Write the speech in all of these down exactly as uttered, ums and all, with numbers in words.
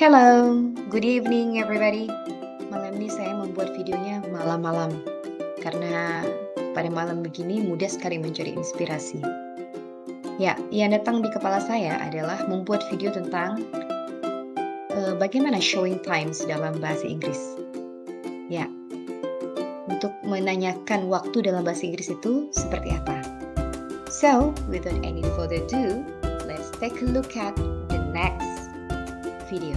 Hello, good evening everybody. Malam ini saya membuat videonya malam-malam karena pada malam begini mudah sekali mencari inspirasi. Ya, yang datang di kepala saya adalah membuat video tentang uh, bagaimana showing times dalam bahasa Inggris. Ya, untuk menanyakan waktu dalam bahasa Inggris itu seperti apa. So, without any further ado, let's take a look at the next video.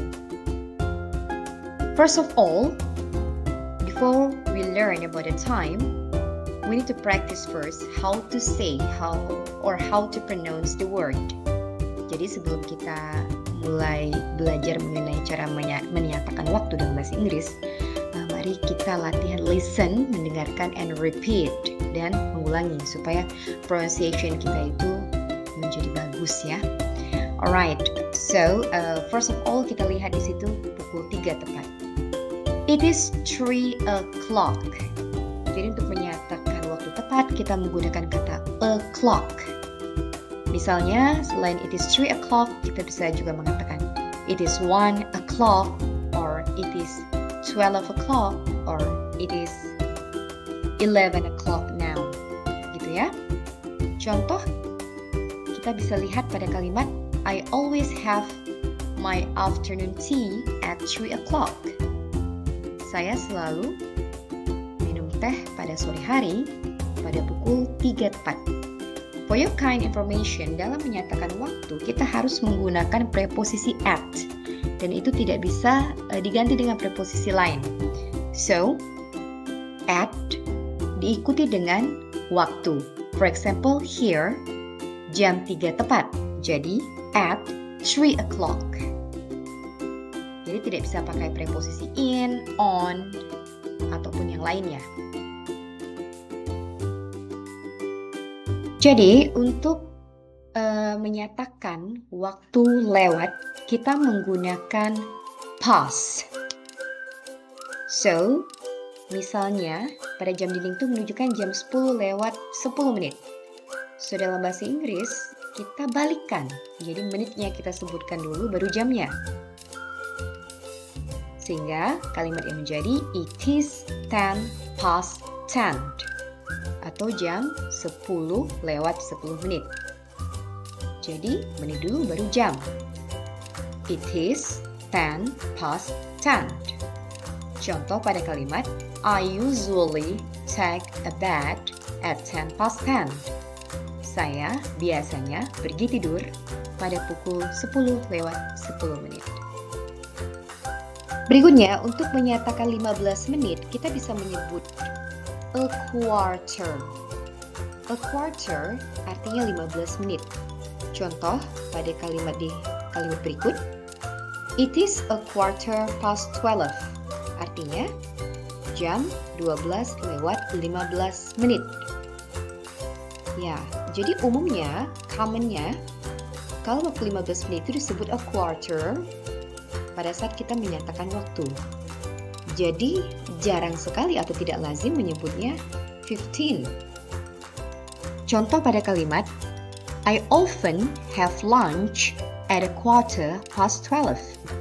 First of all, before we learn about the time, we need to practice first how to say how or how to pronounce the word. Jadi sebelum kita mulai belajar mengenai cara menyatakan waktu dalam bahasa Inggris, uh, mari kita latihan listen, mendengarkan and repeat dan mengulangi supaya pronunciation kita itu menjadi bagus ya. Alright, so uh, first of all kita lihat di situ pukul tiga tepat. It is three o'clock. Jadi untuk menyatakan waktu tepat kita menggunakan kata o'clock. Misalnya selain it is three o'clock kita bisa juga mengatakan it is one o'clock or it is twelve o'clock or it is eleven o'clock now. Gitu ya. Contoh kita bisa lihat pada kalimat I always have my afternoon tea at three o'clock. Saya selalu minum teh pada sore hari pada pukul tiga tepat. For your kind information, dalam menyatakan waktu kita harus menggunakan preposisi at dan itu tidak bisa uh, diganti dengan preposisi lain. So, at diikuti dengan waktu. For example, here jam tiga tepat. Jadi at three o'clock. Jadi tidak bisa pakai preposisi in, on, ataupun yang lainnya. Jadi untuk uh, menyatakan waktu lewat, kita menggunakan past. So, misalnya pada jam dinding itu menunjukkan jam sepuluh lewat sepuluh menit. So, dalam bahasa Inggris, kita balikan. Jadi menitnya kita sebutkan dulu baru jamnya. Sehingga kalimat yang menjadi it is ten past ten atau jam sepuluh lewat sepuluh menit. Jadi menit dulu baru jam. It is ten past ten. Contoh pada kalimat I usually take a bath at ten past ten. Saya biasanya pergi tidur pada pukul sepuluh lewat sepuluh menit. Berikutnya, untuk menyatakan lima belas menit, kita bisa menyebut a quarter. A quarter artinya lima belas menit. Contoh pada kalimat di kalimat berikut, it is a quarter past twelve. Artinya, jam dua belas lewat lima belas menit. Ya, jadi umumnya, commonnya, kalau waktu lima belas menit itu disebut a quarter pada saat kita menyatakan waktu. Jadi, jarang sekali atau tidak lazim menyebutnya fifteen. Contoh pada kalimat, I often have lunch at a quarter past twelve.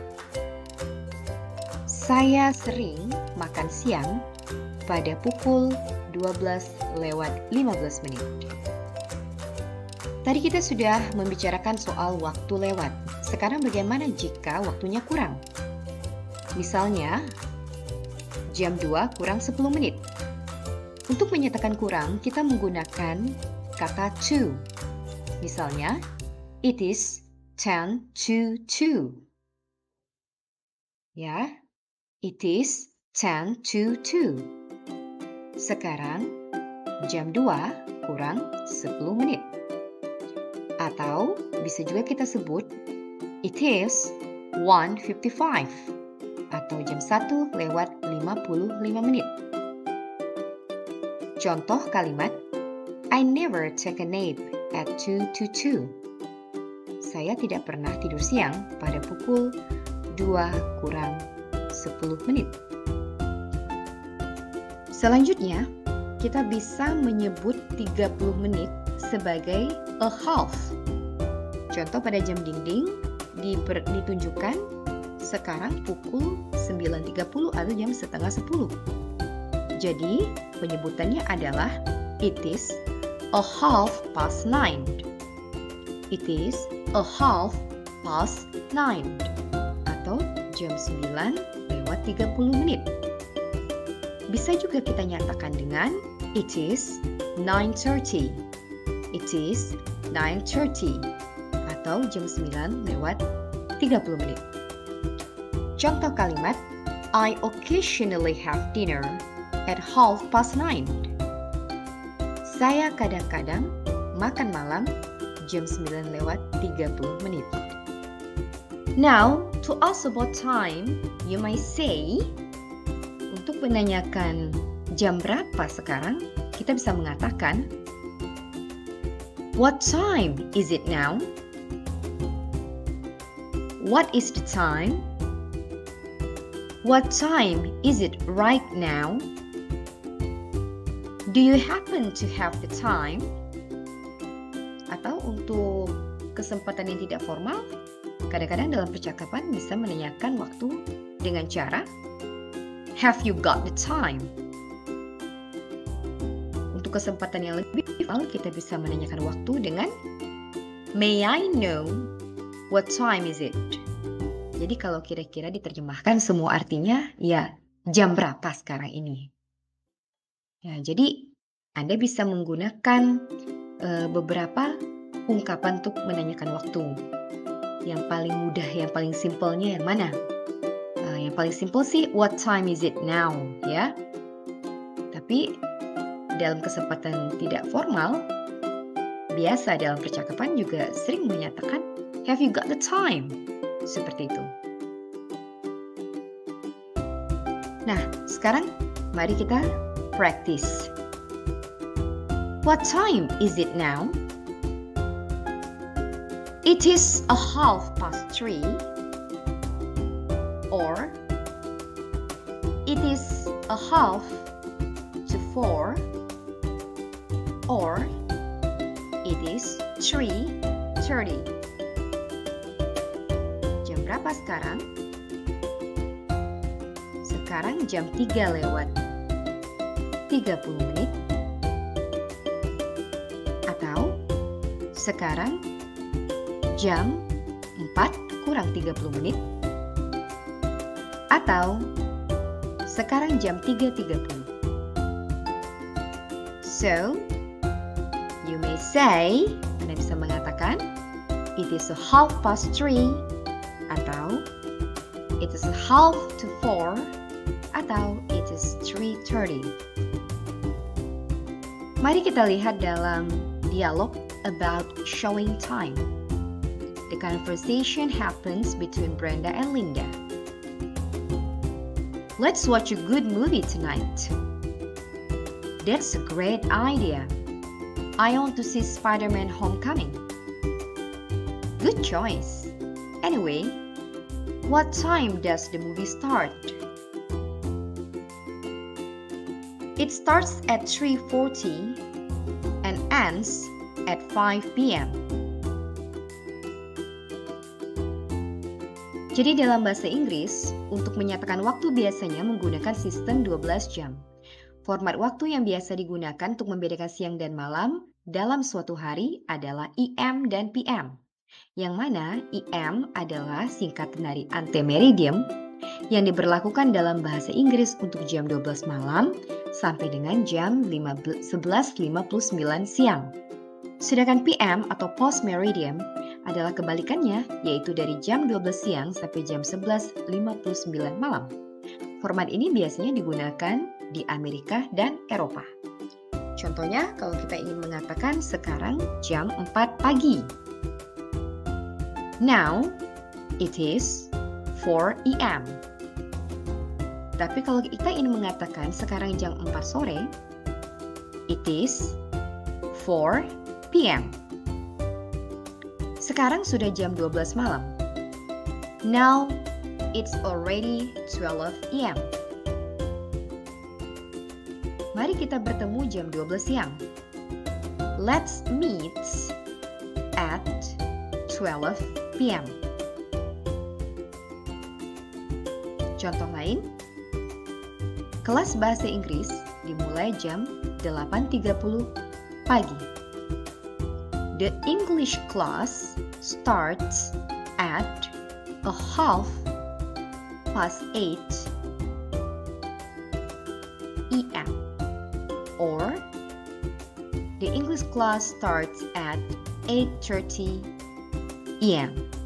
Saya sering makan siang pada pukul dua belas lewat lima belas menit. Tadi kita sudah membicarakan soal waktu lewat. Sekarang bagaimana jika waktunya kurang? Misalnya, jam dua kurang sepuluh menit. Untuk menyatakan kurang, kita menggunakan kata to. Misalnya, it is ten to two. Ya, it is ten to two. Sekarang, jam dua kurang sepuluh menit. Atau bisa juga kita sebut it is one fifty-five atau jam satu lewat lima puluh lima menit. Contoh kalimat I never take a nap at two to two. Saya tidak pernah tidur siang pada pukul dua kurang sepuluh menit. Selanjutnya, kita bisa menyebut tiga puluh menit sebagai a half. Contoh pada jam dinding diper, ditunjukkan sekarang pukul sembilan tiga puluh atau jam setengah sepuluh. Jadi, penyebutannya adalah it is a half past nine. It is a half past nine. Atau jam sembilan lewat tiga puluh menit. Bisa juga kita nyatakan dengan it is nine thirty. It is nine thirty. Atau jam sembilan lewat tiga puluh menit. Contoh kalimat, I occasionally have dinner at half past nine. Saya kadang-kadang makan malam jam sembilan lewat tiga puluh menit. Now, to ask about time, you may say, untuk menanyakan jam berapa sekarang, kita bisa mengatakan, what time is it now? What is the time? What time is it right now? Do you happen to have the time? Atau untuk kesempatan yang tidak formal, kadang-kadang dalam percakapan bisa menanyakan waktu dengan cara have you got the time? Untuk kesempatan yang lebih formal, kita bisa menanyakan waktu dengan may I know what time is it? Jadi kalau kira-kira diterjemahkan semua artinya ya jam berapa sekarang ini. Ya, jadi Anda bisa menggunakan e, beberapa ungkapan untuk menanyakan waktu. Yang paling mudah, yang paling simpelnya yang mana? E, yang paling simpel sih what time is it now, ya. Tapi dalam kesempatan tidak formal, biasa dalam percakapan juga sering menyatakan have you got the time? Seperti itu. Nah, sekarang mari kita practice. What time is it now? It is a half past three. Or it is a half to four. Or it is three thirty. Berapa sekarang? Sekarang jam tiga lewat tiga puluh menit. Atau sekarang jam empat kurang tiga puluh menit. Atau sekarang jam tiga tiga puluh. So, you may say, Anda bisa mengatakan, it is a half past three. Atau it is half to four, atau it is three thirty. Mari kita lihat dalam dialog about showing time. The conversation happens between Brenda and Linda. Let's watch a good movie tonight. That's a great idea. I want to see Spider-Man Homecoming. Good choice. Anyway, what time does the movie start? It starts at three forty and ends at five p m Jadi dalam bahasa Inggris, untuk menyatakan waktu biasanya menggunakan sistem dua belas jam. Format waktu yang biasa digunakan untuk membedakan siang dan malam dalam suatu hari adalah E M dan P M. Yang mana E M adalah singkatan dari antemeridium yang diberlakukan dalam bahasa Inggris untuk jam dua belas malam sampai dengan jam sebelas lima puluh sembilan siang. Sedangkan P M atau post meridium adalah kebalikannya, yaitu dari jam dua belas siang sampai jam sebelas lima puluh sembilan malam. Format ini biasanya digunakan di Amerika dan Eropa. Contohnya kalau kita ingin mengatakan sekarang jam empat pagi. Now, it is four a m Tapi kalau kita ingin mengatakan sekarang jam empat sore, it is four p m Sekarang sudah jam dua belas malam. Now, it's already twelve a m Mari kita bertemu jam dua belas siang. Let's meet at twelve p m Contoh lain, kelas bahasa Inggris dimulai jam delapan tiga puluh pagi. The English class starts at a half past eight p m Or the English class starts at eight thirty p m